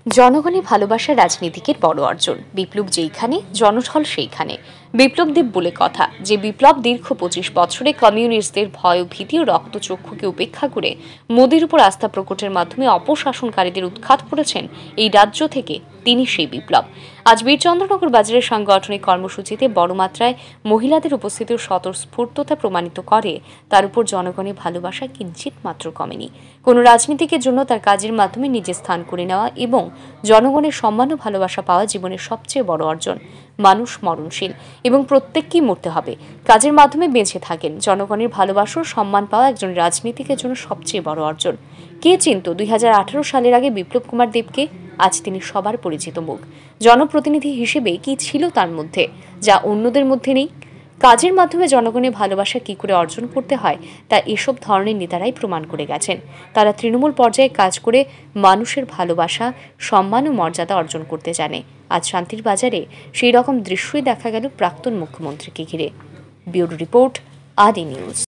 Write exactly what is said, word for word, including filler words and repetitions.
জনগণের ভালোবাসা রাজনীতিকের বড় অর্জন। বিপ্লব যেইখানে, জনঢল সেইখানে। বিপ্লবদেব বলে কথা যে বিপ্লব দীর্ঘ পঁচিশ বছরে কমিউনিস্টদের ভয়, ভীতি ও রক্তচক্ষুকে উপেক্ষা করে মোদির উপর আস্থা প্রকটের মাধ্যমে অপশাসনকারীদের উৎখাত করেছেন এই রাজ্য থেকে। তিনি সেই বিপ্লব। আজ বীরচন্দ্রনগর বাজারের সাংগঠনিক কর্মসূচিতে বড় মাত্রায় মহিলাদের উপস্থিতি ও স্বতঃস্ফূর্ততা প্রমাণিত করে তার উপর জনগণের ভালোবাসা কিঞ্চিত মাত্র কমেনি। কোনো রাজনীতিকের জন্য তার কাজের মাধ্যমে নিজের স্থান করে নেওয়া এবং জনগণের সম্মান ও ভালোবাসা পাওয়া জীবনের সবচেয়ে বড় অর্জন। মানুষ মরণশীল এবং প্রত্যেককেই মরতে হবে। কাজের মাধ্যমে বেঁচে থাকেন। জনগণের ভালোবাসা ও সম্মান পাওয়া একজন রাজনীতিকের জন্য সবচেয়ে বড় অর্জন। কে চিনত দুই হাজার আঠারো সালের আগে বিপ্লব কুমার দেবকে? আজ তিনি সবার পরিচিত মুখ। জনপ্রতিনিধি হিসেবে কি ছিল তার মধ্যে যা অন্যদের মধ্যে নেই? কাজের মাধ্যমে জনগণের ভালোবাসা কি করে অর্জন করতে হয় তা এসব ধরনের নেতারাই প্রমাণ করে গেছেন। তারা তৃণমূল পর্যায়ে কাজ করে মানুষের ভালোবাসা, সম্মান ও মর্যাদা অর্জন করতে জানে। আজ শান্তির বাজারে সেই রকম দৃশ্যই দেখা গেল প্রাক্তন মুখ্যমন্ত্রীকে ঘিরে। Bureau report, Adi news.